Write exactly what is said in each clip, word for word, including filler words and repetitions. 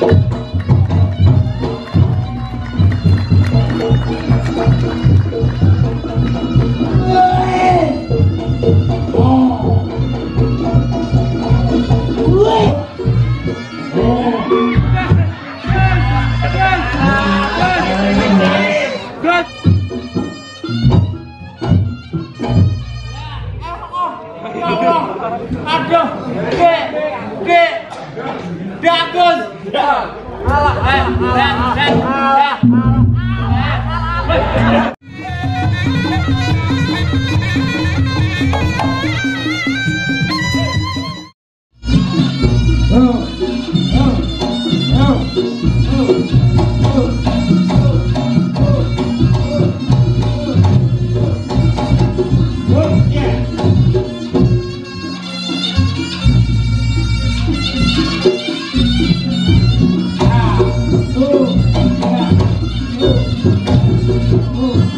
Aduh, Dek, Dek, Dagus. Alah, eh, Dek, Dek, Dek. Oh.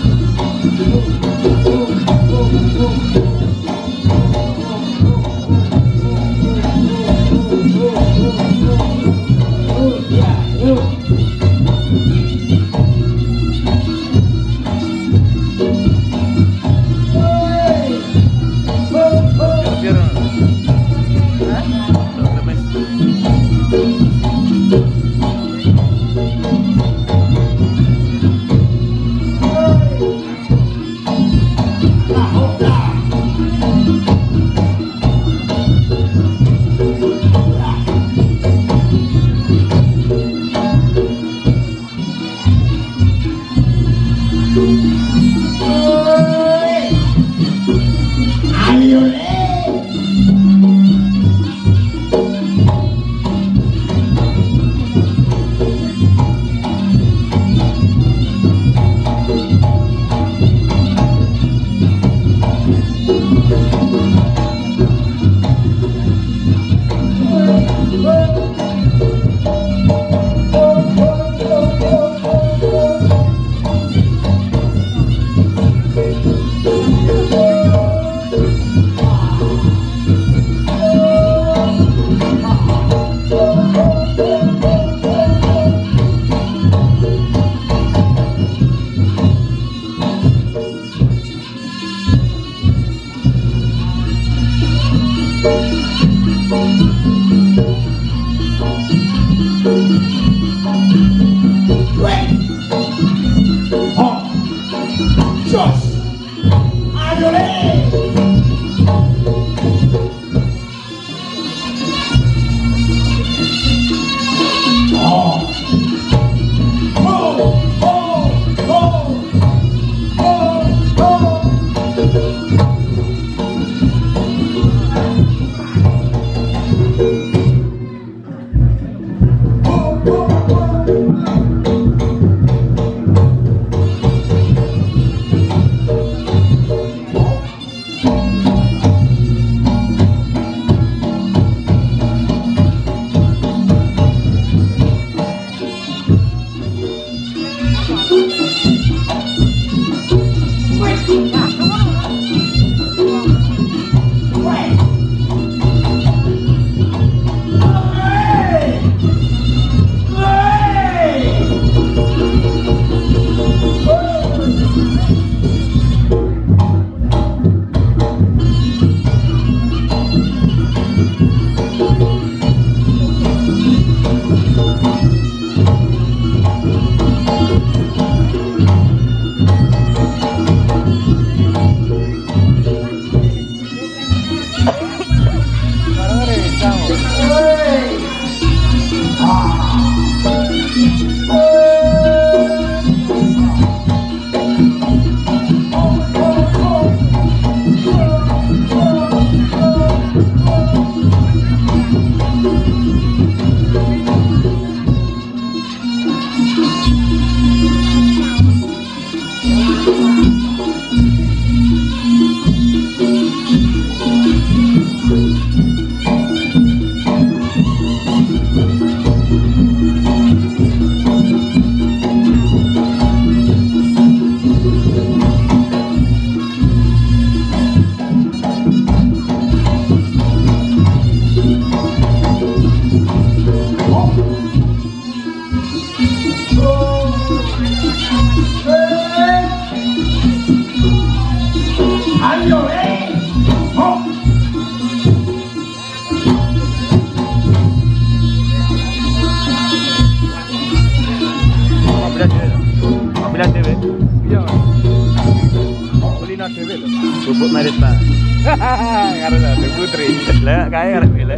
Mobilan dhewe. Mobilan dhewe. Iya. Kulino dhewe lho. Bubuk merit, Pak. Karo lho putri. Lah kae arep lek.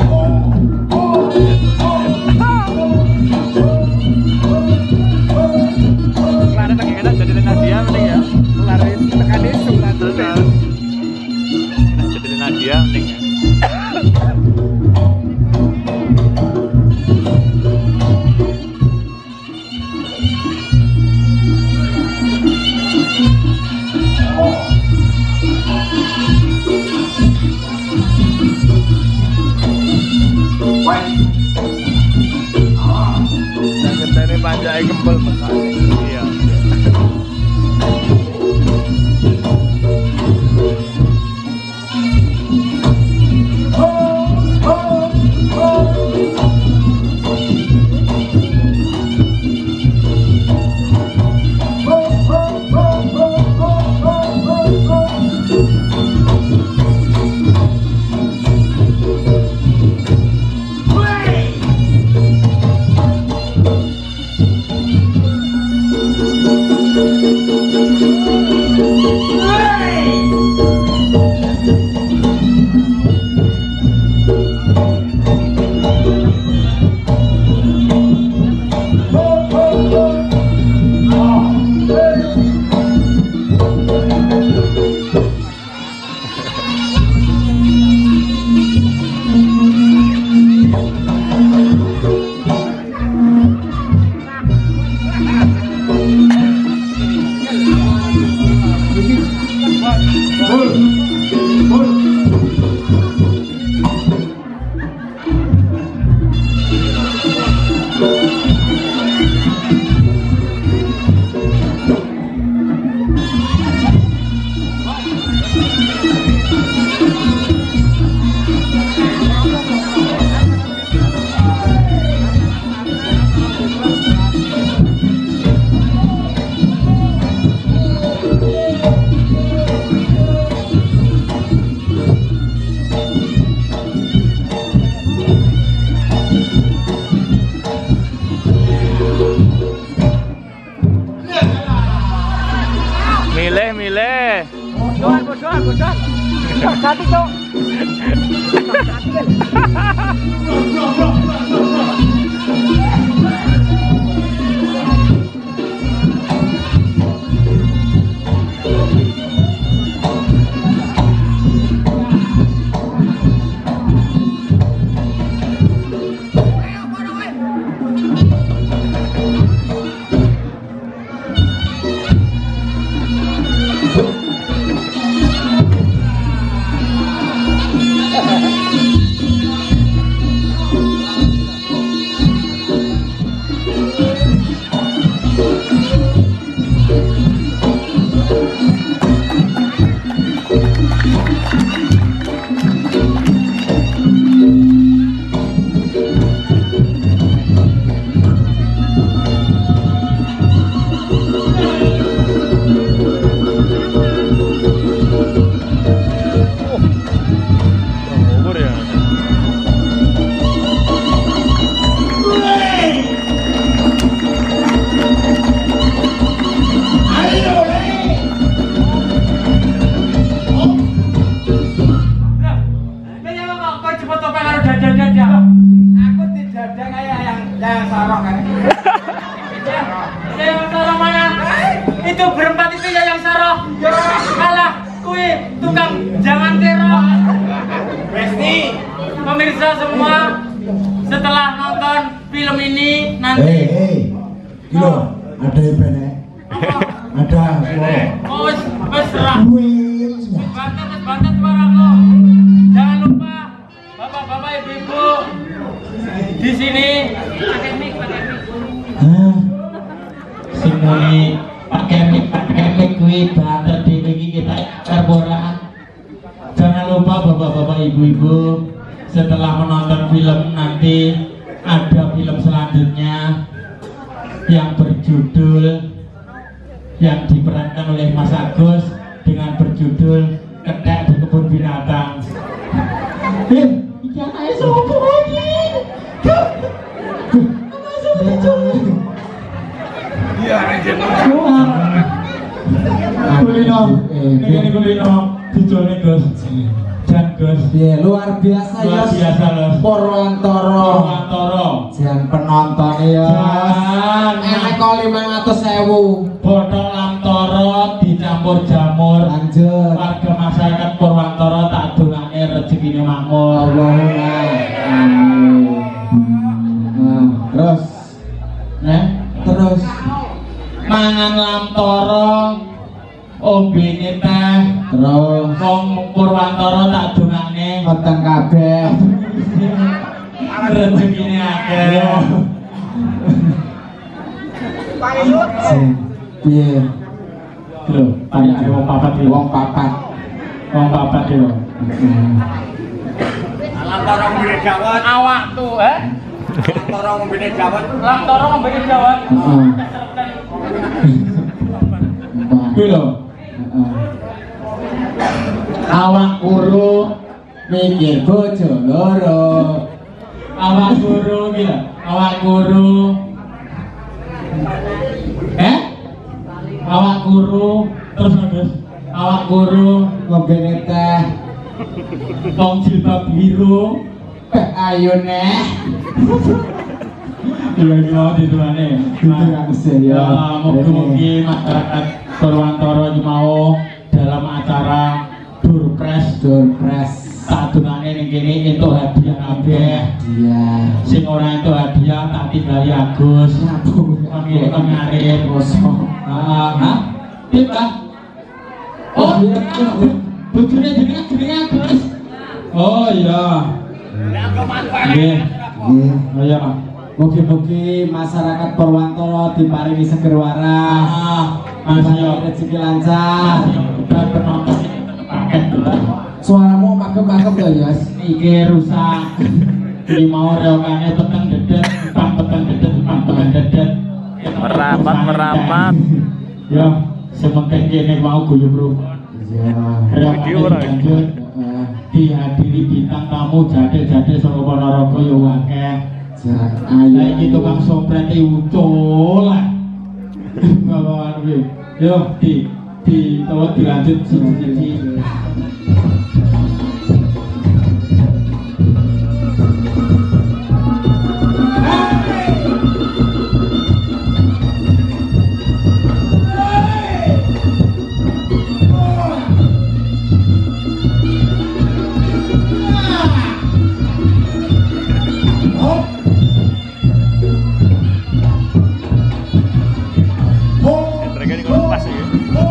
Kemarin lagi kena jadi Nadia mending ya. Kemarin tekan itu kemarin. Kena jadi Nadia mending ya. Jangan panjai kempel mesane. Iya. Milih-milih. Bodohan, bodohan, bodohan. Satu, Cok. Itu berempat itu ya yang saroh. Kalah kui tukang jangan teror. Besti, pemirsa semua, setelah nonton film ini nanti. Hei, hei, kilo, ada event ada suara. Oh, wes, wes serah. Bantet, bantet suara lo. Jangan lupa, bapak-bapak, ibu-ibu, di sini pakai mic, pakai mic. Hah? Simuli pakai mic, pakai mic kuwi banter dhewe iki kita karboran. Jangan lupa bapak-bapak, ibu-ibu, setelah menonton film nanti ada film selanjutnya yang berjudul yang diperankan oleh Mas Agus dengan berjudul Kethek di Kebun Binatang. Eh, iki anake sopo iki? Masuk Keluar. Kulino, ini kulino, dijone Gus. Jan Gus. Iya, luar biasa ya. Luar biasa Los. Purwantara. Purwantara. Jan penonton ya. Jan. Enek kok lima ratus ribu. Bothong Lamtoro dicampur jamur. Lanjut. Warga masyarakat Purwantara tak dongake rezekine makmur. Allahumma amin. Nah, terus Nah, terus mangan Lamtoro, ombene teh, terus wong Purwantara tak dongane weteng kabeh. rezekine akeh. Piye? Lho, tanyake wong papat iki. Wong papat. Wong papat iki lho. Lantaran ngombe dawet awak tuh, eh? Lantaran ngombe dawet. Lantaran ngombe dawet. Heeh. Kuwi lho. Awak guru mikir bojo loro. Awak guru iki lho. Awak guru. Eh? Awak guru terus terus. Awak guru Ngombe teh. wong jilbab biru. Eh, ayo neh. Gila-gila dituane. Itu kan sih Ya, ya. mugi-mugi masyarakat Purwantara iki mau dalam acara Durpres Durpres. sadurunge ning kene entuk hadiah kabeh. Iya. Sing ora entuk hadiah tak tinggali Agus. Kami kemarin Kosong. ah hah? Tiba. Oh, bojone jenenge jenenge Agus. Oh iya. Nggih. Nggih. Oh iya, Pak. Mugi-mugi masyarakat Purwantara diparingi seger waras. Ah, masih Rezeki lancar. dan penonton ini tetap paket dulu. Suaramu magem-magem ya, Yas. Iki rusak. Iki mau reokane peteng dedet, pang peteng dedet, pang peteng dedet. Merapat, merapat. Ya, sementing kene mau guyub rukun. Iya. Reokane lanjut Heeh. dihadiri bintang tamu jade-jade saka Ponorogo yo akeh. Jak Lah ayo. iki tukang soprete ucul lah. Bawa kuwi. Yo di di tawa dilanjut siji-siji. Mereka ini kalau pas ya.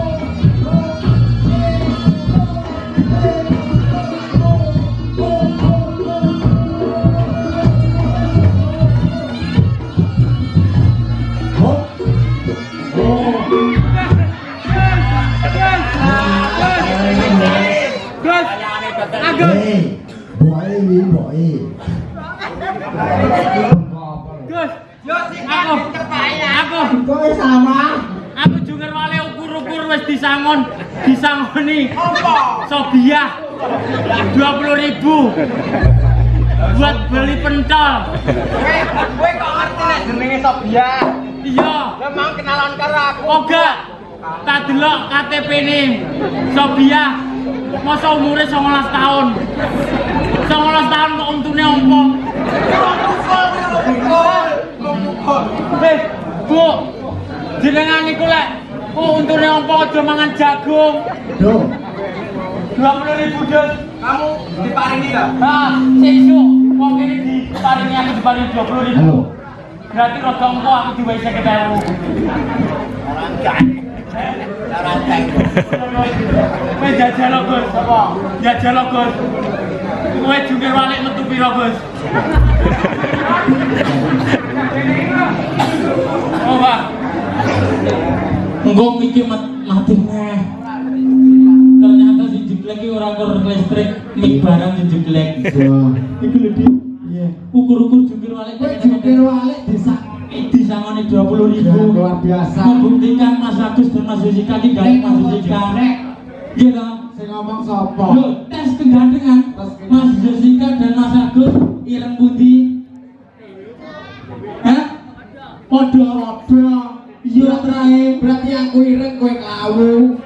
Hei, boy ini boy. Gus, aku, aku, Kok sama? aku juga wale ukur-ukur wis disangon, disangoni. Sobiah dua puluh ribu buat beli pentol. Kowe kok ngerti nek jenenge Sobiah? Iya, Lah mau kenalan karo aku. oga tak delok K T P ini Sobiah. Masa umurnya sembilan belas tahun. sembilan belas tahun kok untune ompong. Eh, Bu, jenengan iku lek oh untune ompong aja mangan jagung. Duh. dua puluh ribu dus. Kamu diparingi enggak? Nah, sesuk wong ini diparingi aku diparingi dua puluh ribu. Halo. Berarti rada engko aku diwai seket ewu. Kowe jajal lho, Gus. Apa? Jajal lho, Gus. Kowe jungkir balik metu piro, Gus? Oh, Pak. Engko iki mat- mati neh. Ternyata si jeglek iki ora ngur listrik, mik barang si jeglek. Duh. Iku lho, Dik. Iya. Ukur-ukur jungkir balik Kowe jungkir balik desa. disangoni dua puluh ribu. Luar biasa. Membuktikan Mas Agus dan Mas Jessica iki gak Mas Jessica. Iya toh? Sing ngomong sapa? Loh, tes kegandengan Mas Jessica dan Mas Agus ireng pundi? Hah? Podo Padha. Iya trae, berarti aku ireng kowe kawu.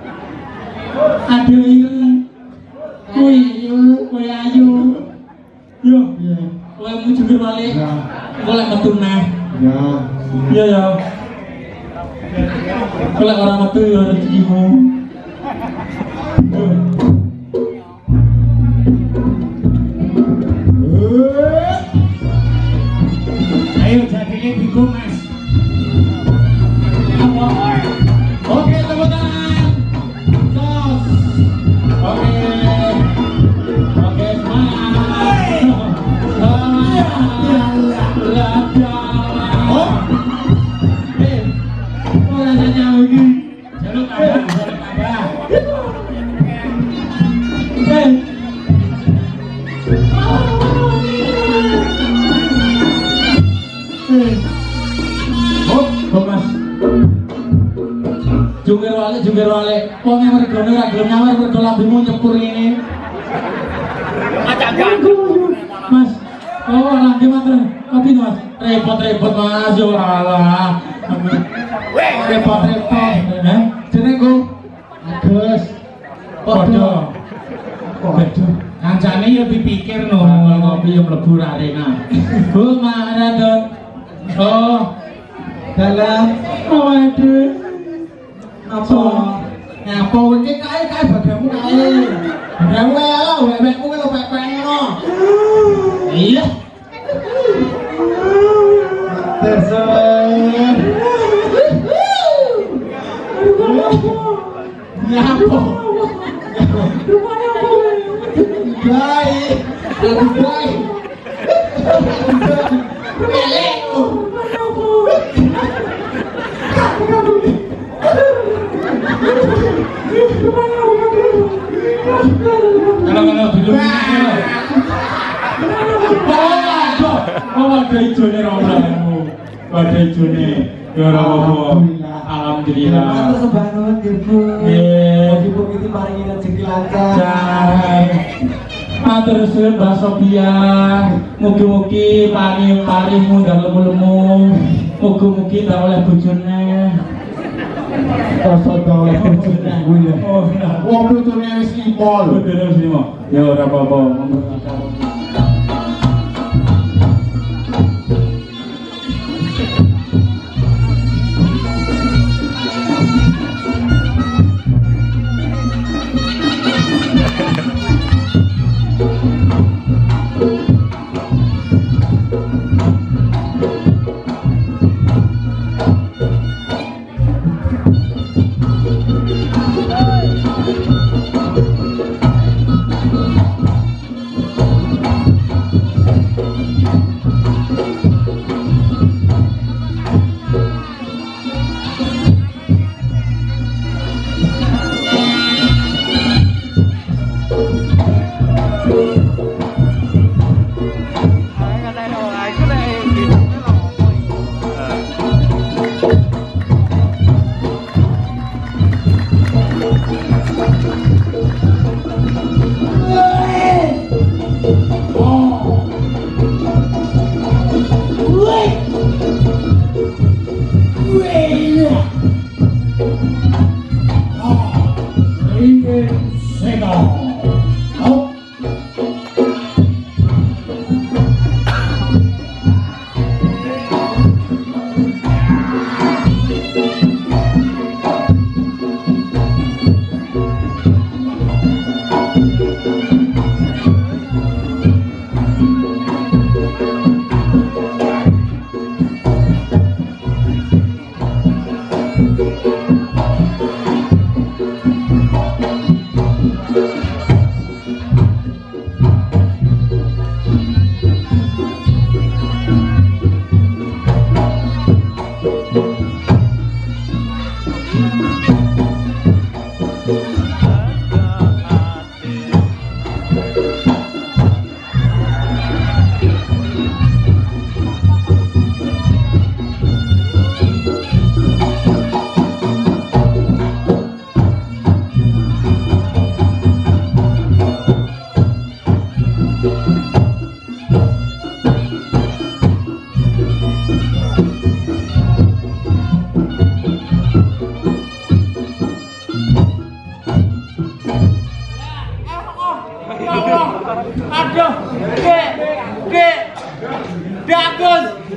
Aduh ireng. Kowe ayu, kowe ayu. Yo, iya. Kowe mau jujur balik. Ya. Boleh metu neh. Ya. Iya ya. Kalau orang metu ya rezekimu. Ayo jadinya bingung mas. Oke tepuk tangan. Sos. Oke. Oke semangat. Semangat. Oh. Eh. Orang nanya lagi. Jaluk abah, jaluk abah. Eh. Oh, Mas. Jungkir wale, jungkir wale. Wong yang mergone ora gelem nyawar mergo lambimu nyepur ngene. Acak ganggu. Mas. Oh, lambe matur. Tapi Mas, repot-repot Mas yo alah. Repot-repot. Heh, jenenge go. Agus. Padha. Padha. Kancane yo dipikir no, ngopi yo mlebu arena. Bu Maradon. Oh. Dalam waduh. Apa? Ngapa iki kae kae bagamu kae. Bagamu kae lho, wewekmu lho pepek ngono. Iya. Tersen. Ngapa? Baik. Lebih baik. Melek. Kalau-kalau dulu oh ada hijaunya romblanganmu ada hijaunya ya Alhamdulillah Alhamdulillah matur sembah nuwun Ibu Ibu itu maringi rezeki lancar matur suwun Mbak Sofia mugi-mugi paring-paring munggah lemu-lemu mugi-mugi tak oleh bojone Kosok oleh bojone oh wong bojone wis lima lho bojone wis lima ya ora apa-apa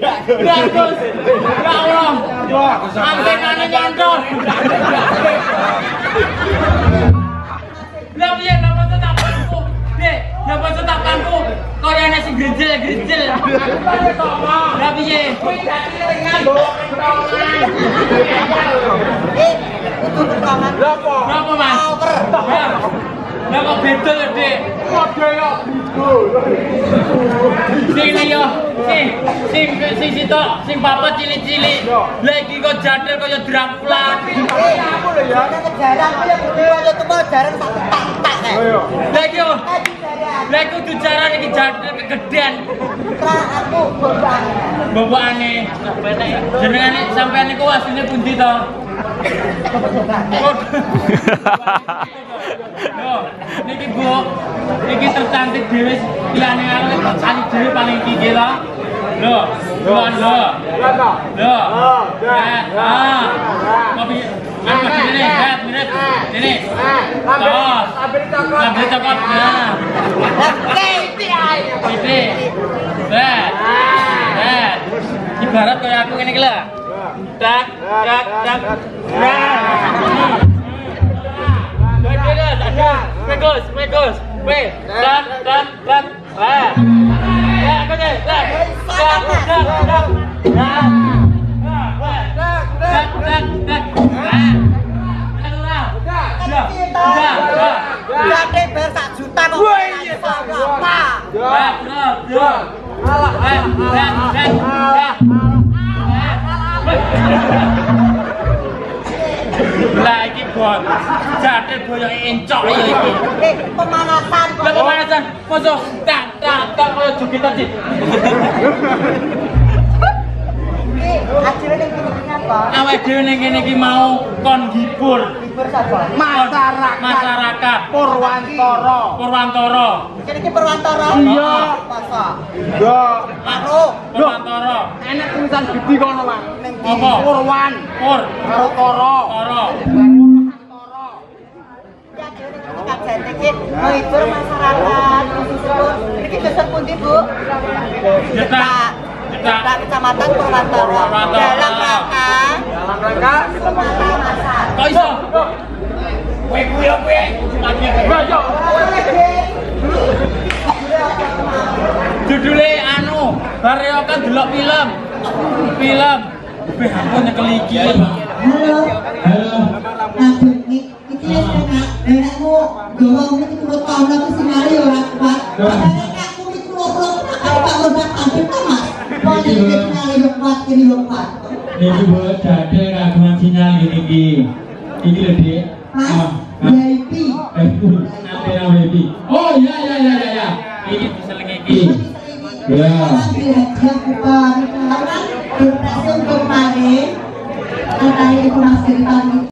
Bagus. Ya Allah. Antenanya nyantol. Lah piye napa tetapanku? Dek, napa tetapanku? Koreane sing grejel-grejel. Lah piye? Kuwi dadi lengan mbok kentongan. Eh, itu kentongan. Napa? Napa, Mas? Lah kok beda lho, Dik? Padha yo bidul. Sing yo, sing sing sing sitok, sing bapak cilik-cilik. Lah iki kok jadel kaya Dracula. Eh, aku lho ya, kejaran ku ya kudu kaya tuwa jaran tak tak. Lah iki yo. Lah iku kudu jaran iki jadel kegedean. Tra aku bobane. Bobane. Jenengane sampean niku asline pundi to? Loh, niki Bu, niki tercantik dhewe liyane aku cantik dhewe paling tinggi lho. Loh, loh, loh. Loh. Ah. Kopi apa ini? Lihat, mirip. Ini. Tos. Ambil coklat. Nah. Oke, iki ae. Iki. Lihat. Lihat. Ibarat kayak aku ngene iki lho. Tak, tak, tak. Nah. Bagus, bagus. Weh, dan dan dan. Ah. Ya, aku deh. Dan. Dan dan dan. Dan. Dan dan dan. Ah. Udah. Udah. Udah. Udah deh bayar satu juta kok. Apa? Ya, ya, ya. Alah, dan dan dan. Lah iki bot. Jadil boyoke encok ya iki. Eh, pemanasan kok. Lah pemanasan. Mosok tak tak tak koyo joget tadi. Eh, ajine ning kene apa? Awake dhewe ning kene iki mau kon hibur. Hibur sapa? Masyarakat. Masyarakat Purwantara. Purwantara. Kene iki Purwantara. Iya. Masa? Iya. Karo Purwantara. Enak tulisan gede kono, Mas. Apa? Purwan. Pur. Karo Tara. Tara. Menghibur masyarakat. Ini besar pundi Bu? Detak. Detak Kecamatan Purwantara. Dalam rangka. Dalam rangka. Semata masa. Kok iso? Kowe kuwi yo kowe. Bayo. Judule anu, bareokan delok film. Film. Beh aku nyekel iki. Halo. Halo. Iki wis enak. Enakmu gawa iki kulo taun aku sinare yo ora kuat. Aku iki kulo tak udah adem ta Mas. Kok iki sinare yo kuat kene yo kuat. Niki buat jadil kagungan sinyal gini iki. Iki lho, Dik. Mas, V I P. Eh, antena V I P. Oh iya iya iya iya. Ini diseling iki. Ya. Yang kupar karena untuk main antara itu Mas cerita